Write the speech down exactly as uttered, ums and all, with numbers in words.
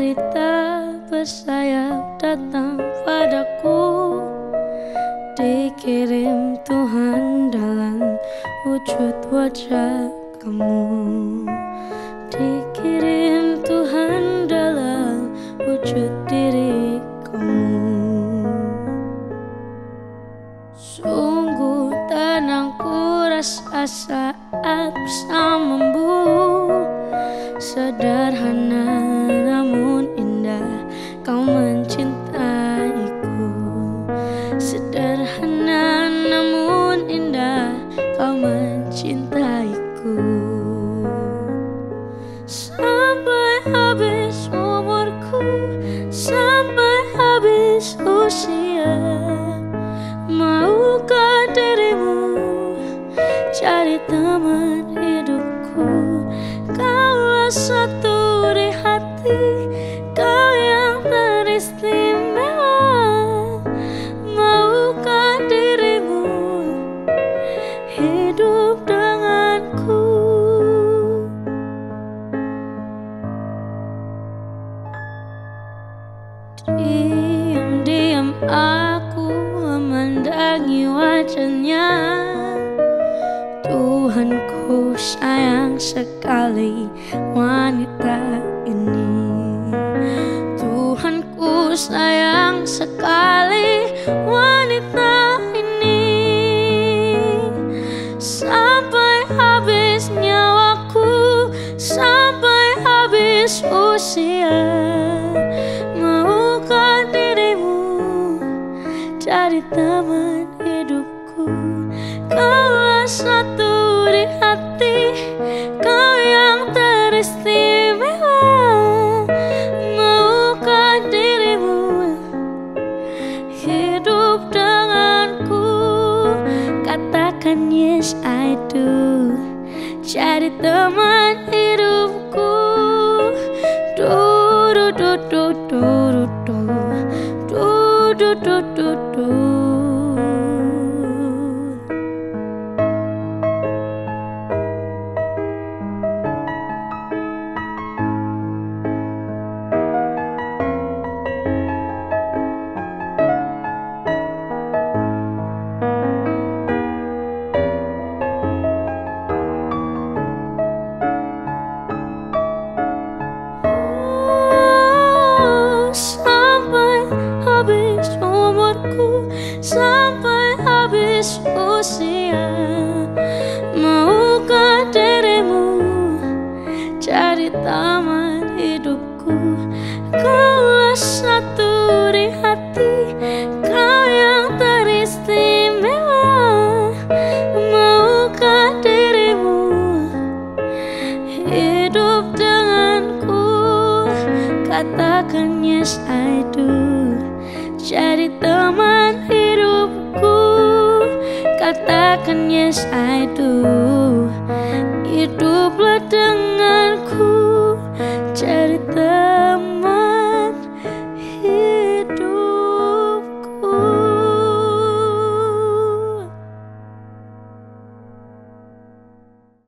cerita bersayap datang padaku, dikirim Tuhan dalam wujud wajah kamu, dikirim Tuhan dalam wujud diri kamu. Sungguh tenang ku rasa saat bersamamu, sederhana namun indah kau mencintaiku, sederhana namun indah kau mencintaiku. Sampai habis umurku, sampai habis usia, maukah dirimu jadi teman hidupku? Kaulah satu di hati, kau yang teristimewa. Maukah dirimu hidup denganku? Diam-diam aku memandangi wajahnya. Tuhanku sayang sekali wanita ini, Tuhanku sayang sekali wanita ini. Sampai habis nyawaku, sampai habis usia, maukah dirimu jadi teman hidupku? Kaulah satu di hati, kau yang teristimewa. Maukah dirimu hidup denganku? Katakan yes I do, jadi teman hidupku. Du du du du du du du du du du du. Sampai habis usia, maukah dirimu jadi teman hidupku? Kaulah satu di hati, kau yang teristimewa. Maukah dirimu hidup denganku? Katakan yes I do, jadi teman hidupku. Katakan yes I do, hiduplah dengan